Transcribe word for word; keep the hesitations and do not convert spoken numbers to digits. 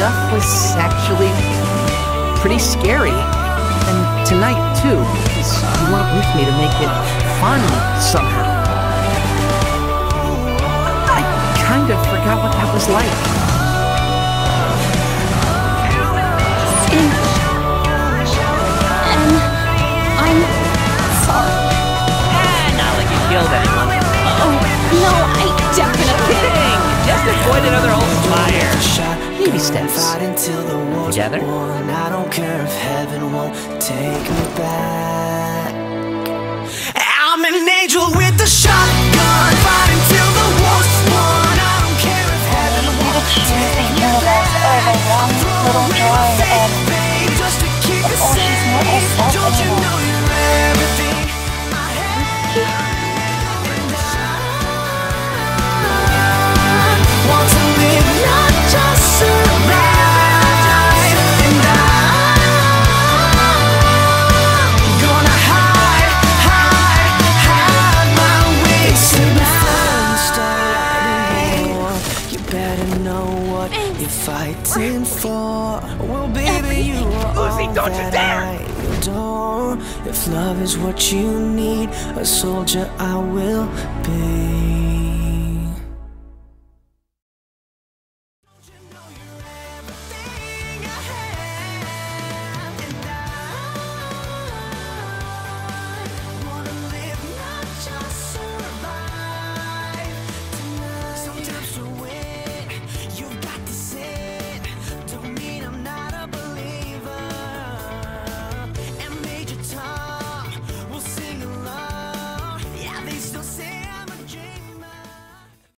stuff was actually pretty scary. And tonight, too, because you weren't with me to make it fun somehow. I kind of forgot what that was like. And I'm sorry. Ah, not like you killed anyone. Oh, no, I definitely... Kidding! Just avoid another old fire. Baby steps. Together? I don't care if heaven won't take me back. I'm an angel with a shotgun, fighting till the war's won. I don't care if heaven won't take me back. Over one little joy, and if all she's not herself Don't you anymore. know you're everything I have? Want to live, not just survive. And I'm gonna hide, hide, hide my way tonight. You better know what you're fighting for. Well, baby, you are all that I adore. If love is what you need, a soldier I will be.